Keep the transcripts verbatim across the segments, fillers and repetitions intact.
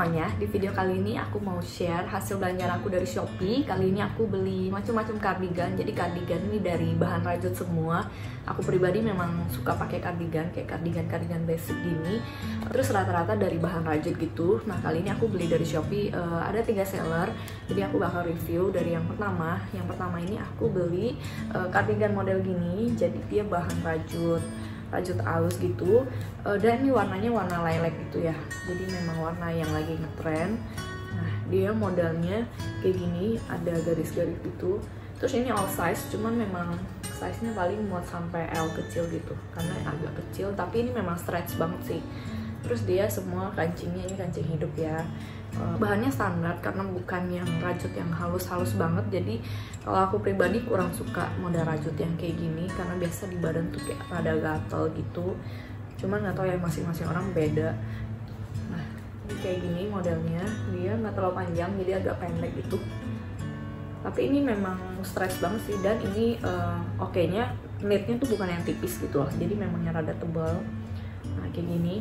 semuanya, di video kali ini aku mau share hasil belanjaan aku dari Shopee. Kali ini aku beli macam-macam kardigan. Jadi kardigan ini dari bahan rajut semua. Aku pribadi memang suka pakai kardigan, kayak kardigan-kardigan basic gini. Terus rata-rata dari bahan rajut gitu. Nah kali ini aku beli dari Shopee, uh, ada tiga seller. Jadi aku bakal review dari yang pertama. Yang pertama ini aku beli uh, kardigan model gini. Jadi dia bahan rajut. rajut halus gitu, dan ini warnanya warna lilac gitu ya, jadi memang warna yang lagi ngetren. Nah dia modelnya kayak gini, ada garis-garis gitu. Terus ini all size, cuman memang size nya paling muat sampai L kecil gitu, karena agak kecil, tapi ini memang stretch banget sih. Terus dia semua kancingnya ini kancing hidup ya. Bahannya standar karena bukan yang rajut yang halus-halus banget. Jadi kalau aku pribadi kurang suka model rajut yang kayak gini, karena biasa di badan tuh kayak rada gatel gitu. Cuman nggak tahu ya, masing-masing orang beda. Nah ini kayak gini modelnya, dia nggak terlalu panjang jadi agak pendek gitu. Tapi ini memang stretch banget sih, dan ini uh, oke-nya knitnya tuh bukan yang tipis gitu loh, jadi memangnya rada tebal. Nah kayak gini.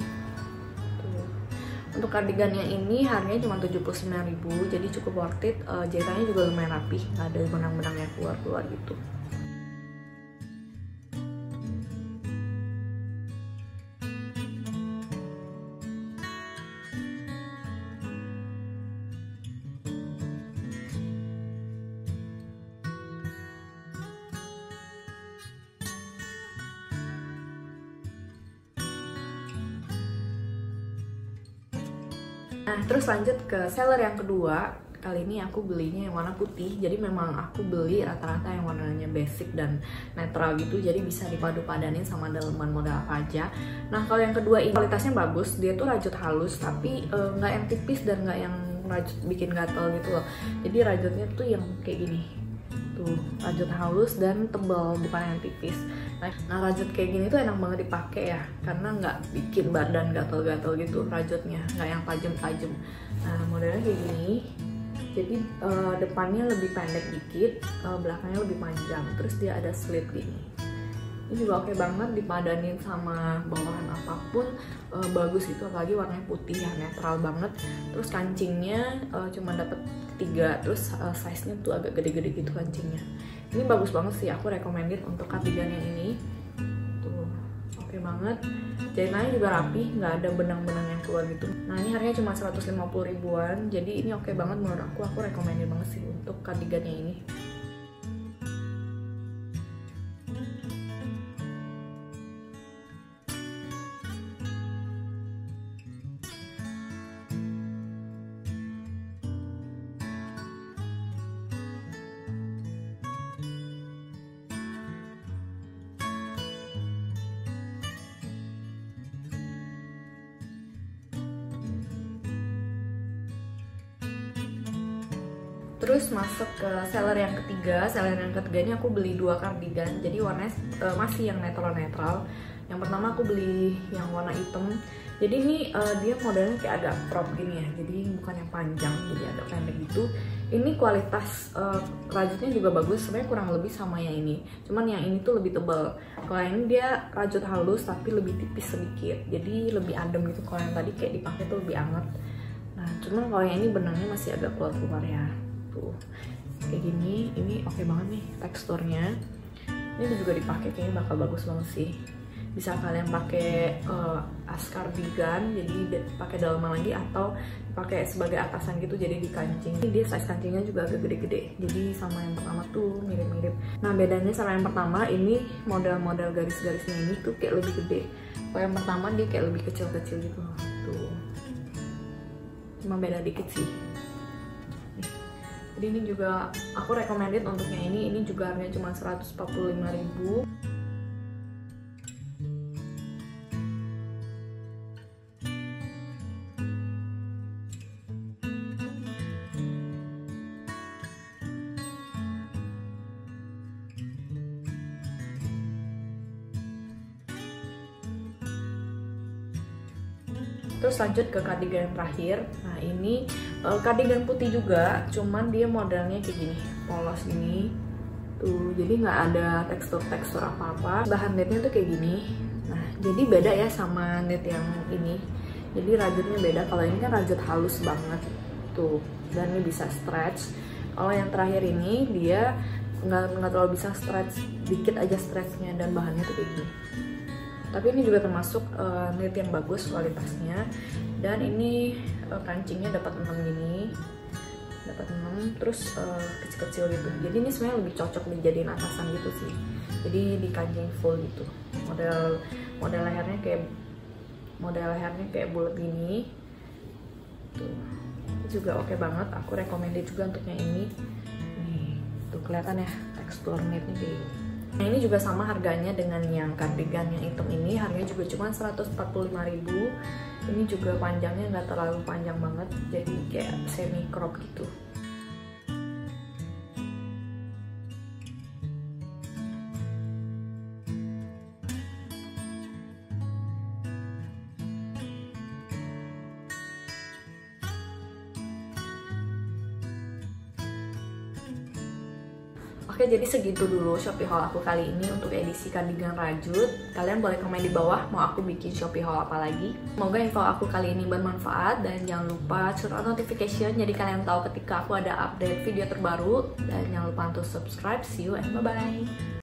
Untuk kardigannya ini harganya cuma tujuh puluh sembilan ribu, jadi cukup worth it. Uh, jahitannya juga lumayan rapih, nggak ada benang-benang yang keluar-keluar gitu. Nah, terus lanjut ke seller yang kedua. Kali ini aku belinya yang warna putih. Jadi memang aku beli rata-rata yang warnanya basic dan netral gitu, jadi bisa dipadu-padanin sama daleman model apa aja. Nah, kalau yang kedua ini kualitasnya bagus. Dia tuh rajut halus, tapi nggak uh, yang tipis dan nggak yang rajut bikin gatel gitu loh. Jadi rajutnya tuh yang kayak gini. Tuh, rajut halus dan tebal, bukan yang tipis. Nah rajut kayak gini tuh enak banget dipakai ya, karena nggak bikin badan gatel-gatel gitu rajutnya, nggak yang tajam-tajam. Nah modelnya kayak gini, jadi uh, depannya lebih pendek dikit, uh, belakangnya lebih panjang, terus dia ada slit gini. Ini juga oke banget dipadanin sama bawahan apapun, uh, bagus itu, apalagi warnanya putih ya, netral banget. Terus kancingnya uh, cuma dapet tiga, terus uh, size-nya tuh agak gede-gede gitu kancingnya. Ini bagus banget sih, aku recommended untuk kardigan yang ini. Tuh, oke banget. Jahitannya juga rapi, nggak ada benang-benang yang keluar gitu. Nah ini harganya cuma seratus lima puluh ribuan, jadi ini oke banget menurut aku. Aku recommended banget sih untuk kardigannya ini. Terus masuk ke seller yang ketiga. Seller yang ketiga ini aku beli dua kardigan, jadi warnanya uh, masih yang netral-netral. Yang pertama aku beli yang warna hitam. Jadi ini uh, dia modelnya kayak agak crop gini ya, jadi bukan yang panjang, jadi agak pendek gitu. Ini kualitas uh, rajutnya juga bagus, sebenarnya kurang lebih sama yang ini. Cuman yang ini tuh lebih tebal. Kalau yang ini dia rajut halus tapi lebih tipis sedikit, jadi lebih adem gitu. Kalau yang tadi kayak dipakai tuh lebih anget. Nah cuman kalau yang ini benangnya masih agak keluar-keluar ya. Tuh kayak gini, ini oke banget nih teksturnya. Ini juga dipakai kayaknya bakal bagus banget sih. Bisa kalian pakai uh, as kardigan, jadi pakai dalaman lagi, atau pakai sebagai atasan gitu, jadi di kancing. Ini dia size kancingnya juga agak gede-gede, jadi sama yang pertama tuh mirip-mirip. Nah bedanya sama yang pertama, ini model-model garis-garisnya ini tuh kayak lebih gede. Kalau yang pertama dia kayak lebih kecil-kecil gitu. Tuh cuma beda dikit sih. Jadi ini juga aku recommended untuk yang ini. Ini juga harganya cuma seratus empat puluh lima ribu. Terus lanjut ke kardigan yang terakhir. Nah ini uh, kardigan putih juga, cuman dia modelnya kayak gini, polos gini. Tuh, jadi nggak ada tekstur-tekstur apa-apa. Bahan knitnya tuh kayak gini. Nah jadi beda ya sama knit yang ini. Jadi rajutnya beda, kalau ini kan rajut halus banget tuh, dan ini bisa stretch. Kalau yang terakhir ini dia nggak nggak terlalu bisa stretch, dikit aja stretchnya, dan bahannya tuh kayak gini. Tapi ini juga termasuk uh, knit yang bagus kualitasnya, dan ini uh, kancingnya dapat enam gini, dapat enam, terus uh, kecil-kecil gitu. Jadi ini sebenarnya lebih cocok dijadiin atasan gitu sih. Jadi di kancing full gitu. Model model lehernya kayak model lehernya kayak bulat gini. Tuh. Ini juga oke banget. Aku recommended juga untuk yang ini. Nih, tuh kelihatan ya tekstur knitnya kayak gini. Nah, ini juga sama harganya dengan yang cardigan yang hitam ini, harganya juga cuma seratus empat puluh lima ribu. Ini juga panjangnya nggak terlalu panjang banget, jadi kayak semi crop gitu. Oke, jadi segitu dulu Shopee haul aku kali ini untuk edisi cardigan rajut. Kalian boleh komen di bawah mau aku bikin Shopee haul apa lagi. Semoga info aku kali ini bermanfaat, dan jangan lupa turn on notification jadi kalian tahu ketika aku ada update video terbaru, dan jangan lupa untuk subscribe. See you and bye bye.